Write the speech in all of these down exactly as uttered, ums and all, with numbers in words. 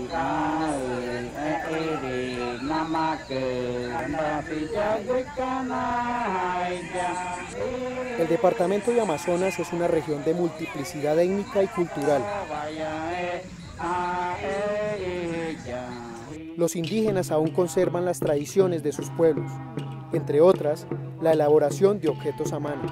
El departamento de Amazonas es una región de multiplicidad étnica y cultural. Los indígenas aún conservan las tradiciones de sus pueblos, entre otras, la elaboración de objetos a mano.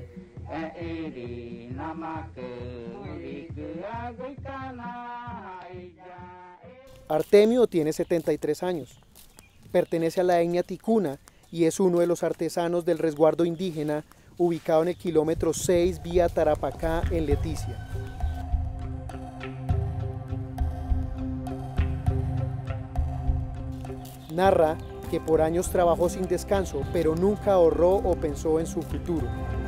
Artemio tiene setenta y tres años, pertenece a la etnia ticuna y es uno de los artesanos del resguardo indígena ubicado en el kilómetro seis vía Tarapacá en Leticia. Narra que por años trabajó sin descanso, pero nunca ahorró o pensó en su futuro.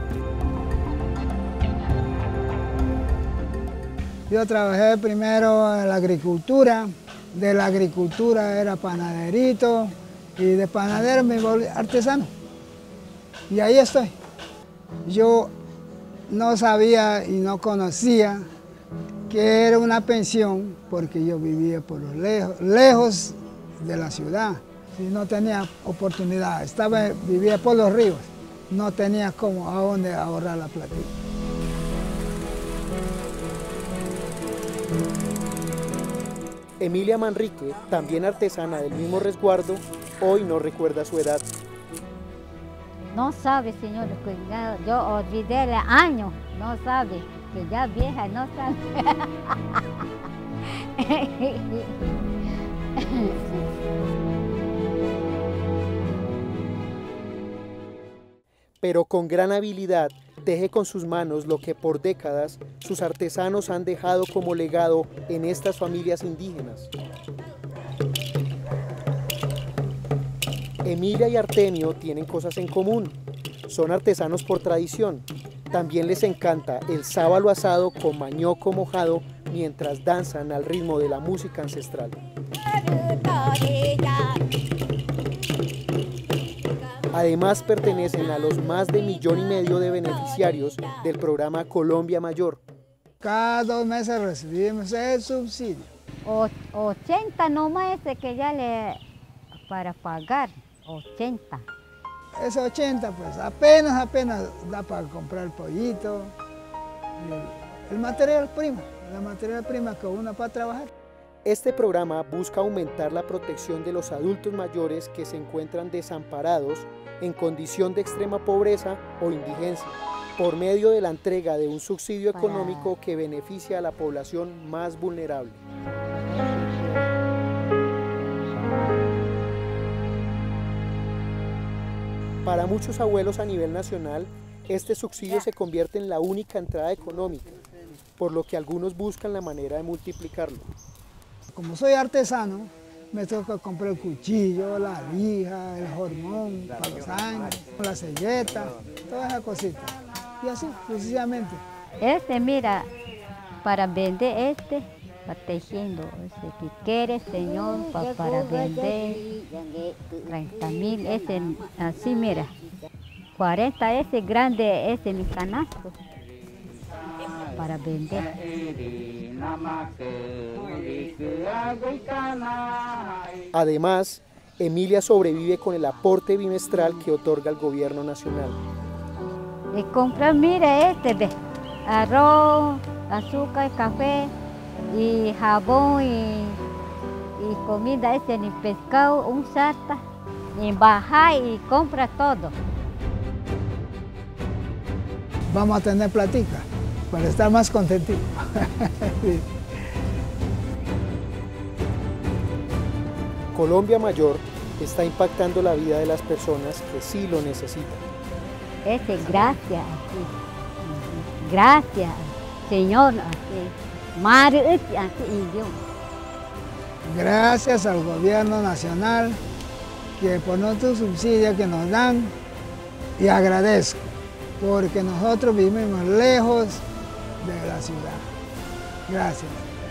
Yo trabajé primero en la agricultura, de la agricultura era panaderito y de panadero me volví artesano. Y ahí estoy. Yo no sabía y no conocía que era una pensión porque yo vivía por los lejos, lejos de la ciudad. Y no tenía oportunidad, estaba, vivía por los ríos, no tenía cómo, a dónde ahorrar la platita. Emilia Manrique, también artesana del mismo resguardo, hoy no recuerda su edad. No sabe, señor, yo olvidé el año, no sabe, que ya vieja, no sabe. Pero con gran habilidad teje con sus manos lo que por décadas sus artesanos han dejado como legado en estas familias indígenas. Emilia y Artemio tienen cosas en común, son artesanos por tradición. También les encanta el sábalo asado con mañoco mojado mientras danzan al ritmo de la música ancestral. Además pertenecen a los más de millón y medio de beneficiarios del programa Colombia Mayor. Cada dos meses recibimos el subsidio. O, ochenta nomás ese que ya le, para pagar, ochenta. Ese ochenta pues apenas, apenas da para comprar el pollito, el, el material prima, la material prima que uno para trabajar. Este programa busca aumentar la protección de los adultos mayores que se encuentran desamparados en condición de extrema pobreza o indigencia, por medio de la entrega de un subsidio económico que beneficia a la población más vulnerable. Para muchos abuelos a nivel nacional, este subsidio se convierte en la única entrada económica, por lo que algunos buscan la manera de multiplicarlo. Como soy artesano, me toca comprar el cuchillo, la lija, el hormón, para los años, la selleta, todas esas cositas. Y así, precisamente. Este, mira, para vender este, va tejiendo, este, que quiere, señor, pa, para vender treinta mil, este, así, mira, cuarenta, ese grande, ese mi canasto, para vender. Además, Emilia sobrevive con el aporte bimestral que otorga el gobierno nacional. Y comprar, mire este, ve, arroz, azúcar, café, y jabón, y, y comida, este, ni pescado, un sarta, y baja y compra todo. Vamos a tener platica, para estar más contentitos. Sí. Colombia Mayor está impactando la vida de las personas que sí lo necesitan. Este, gracias, así. Gracias, Señor, así. Madre, así, y yo. Gracias al gobierno nacional que por nuestro subsidio que nos dan, y agradezco, porque nosotros vivimos lejos de la ciudad. Gracias.